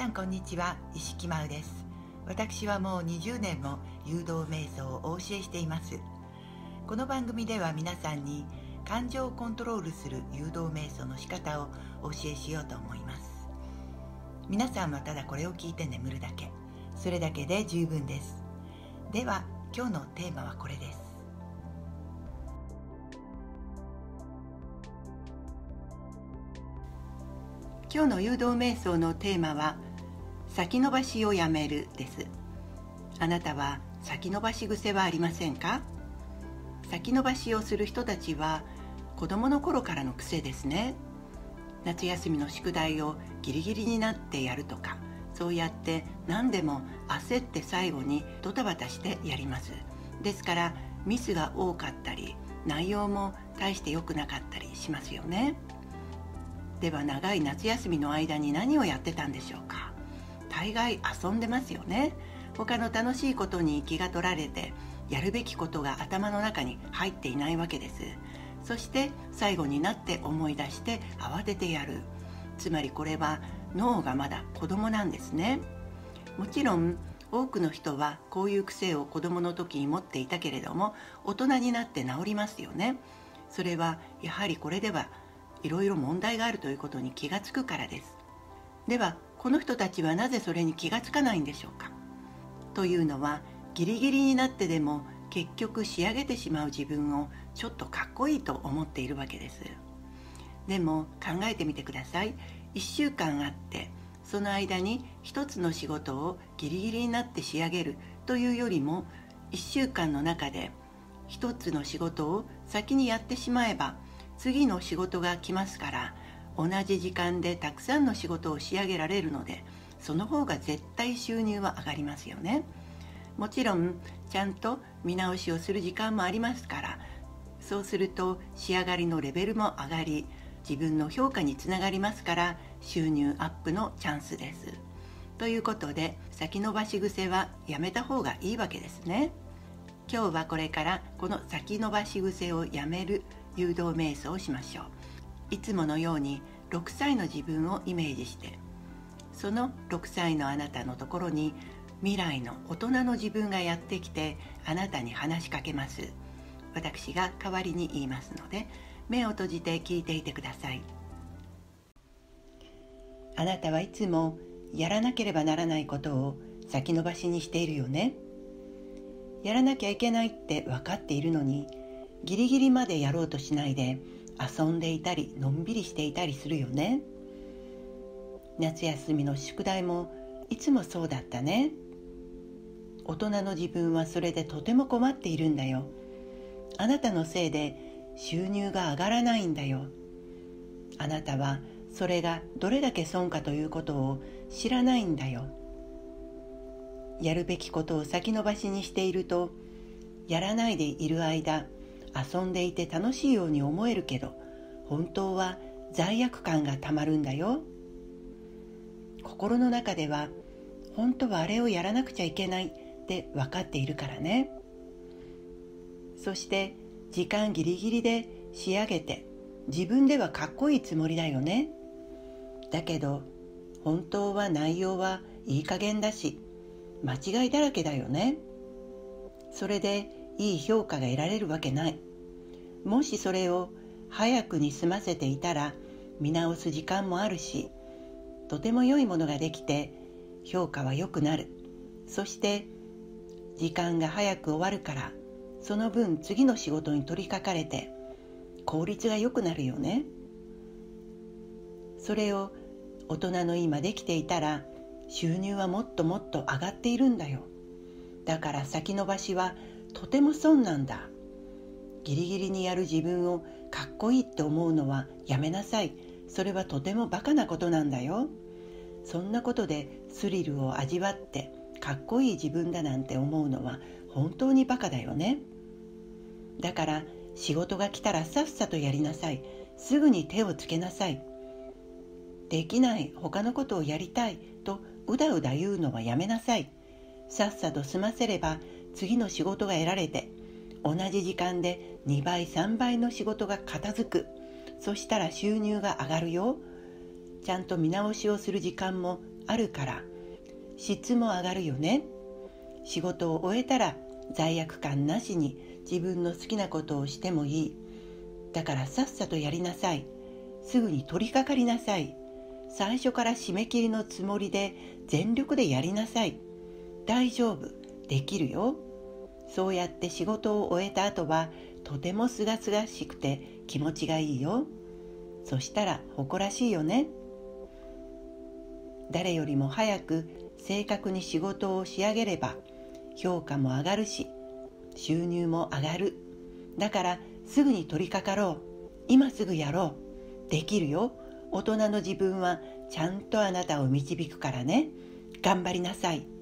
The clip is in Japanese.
んこんにちは、石木真央です。私はもう20年も誘導瞑想をお教えしています。この番組では皆さんに感情をコントロールする誘導瞑想の仕方をお教えしようと思います。皆さんはただこれを聞いて眠るだけ、それだけで十分です。では今日のテーマはこれです。今日の誘導瞑想のテーマは先延ばしをやめるです。あなたは先延ばし癖はありませんか？先延ばしをする人たちは子供の頃からの癖ですね。夏休みの宿題をギリギリになってやるとか、そうやって何でも焦って最後にドタバタしてやります。ですからミスが多かったり、内容も大して良くなかったりしますよね。では長い夏休みの間に何をやってたんでしょうか？大概遊んでますよね。他の楽しいことに気が取られて、やるべきことが頭の中に入っていないわけです。そして最後になって思い出して慌ててやる。つまりこれは脳がまだ子供なんですね。もちろん多くの人はこういう癖を子供の時に持っていたけれども、大人になって治りますよね。それはやはりこれではいろいろ問題があるということに気がつくからです。ではこの人たちはなぜそれに気がつかないんでしょうか？というのは、ギリギリになってでも結局仕上げてしまう自分をちょっとかっこいいと思っているわけです。でも考えてみてください。1週間あって、その間に一つの仕事をギリギリになって仕上げるというよりも、1週間の中で一つの仕事を先にやってしまえば次の仕事が来ますから、同じ時間でたくさんの仕事を仕上げられるので、その方が絶対収入は上がりますよね。もちろんちゃんと見直しをする時間もありますから、そうすると仕上がりのレベルも上がり、自分の評価につながりますから、収入アップのチャンスです。ということで、先延ばし癖はやめた方がいいわけですね。今日はこれからこの先延ばし癖をやめる誘導瞑想をしましょう。いつものように6歳の自分をイメージして、その6歳のあなたのところに未来の大人の自分がやってきて、あなたに話しかけます。私が代わりに言いますので、目を閉じて聞いていてください。あなたはいつもやらなければならないことを先延ばしにしているよね。やらなきゃいけないって分かっているのに、ギリギリまでやろうとしないで遊んでいたり、のんびりしていたりするよね。夏休みの宿題もいつもそうだったね。大人の自分はそれでとても困っているんだよ。あなたのせいで収入が上がらないんだよ。あなたはそれがどれだけ損かということを知らないんだよ。やるべきことを先延ばしにしていると、やらないでいる間、遊んでいて楽しいように思えるけど、本当は罪悪感がたまるんだよ。心の中では本当はあれをやらなくちゃいけないって分かっているからね。そして時間ギリギリで仕上げて、自分ではかっこいいつもりだよね。だけど本当は内容はいい加減だし、間違いだらけだよね。それでいい評価が得られるわけない。もしそれを早くに済ませていたら、見直す時間もあるし、とても良いものができて評価は良くなる。そして時間が早く終わるから、その分次の仕事に取り掛かれて効率が良くなるよね。それを大人の今できていたら、収入はもっともっと上がっているんだよ。だから先延ばしはとても損なんだ。ギリギリにやる自分をかっこいいって思うのはやめなさい。それはとてもバカなことなんだよ。そんなことでスリルを味わってかっこいい自分だなんて思うのは本当にバカだよね。だから仕事が来たらさっさとやりなさい。すぐに手をつけなさい。できない、他のことをやりたいとうだうだ言うのはやめなさい。さっさと済ませれば次の仕事が得られて、同じ時間で2倍3倍の仕事が片付く。そしたら収入が上がるよ。ちゃんと見直しをする時間もあるから質も上がるよね。仕事を終えたら罪悪感なしに自分の好きなことをしてもいい。だからさっさとやりなさい。すぐに取り掛かりなさい。最初から締め切りのつもりで全力でやりなさい。大丈夫、できるよ。そうやって仕事を終えた後はとてもすがすがしくて気持ちがいいよ。そしたら誇らしいよね。誰よりも早く正確に仕事を仕上げれば評価も上がるし収入も上がる。だからすぐに取り掛かろう。今すぐやろう。できるよ。大人の自分はちゃんとあなたを導くからね。頑張りなさい。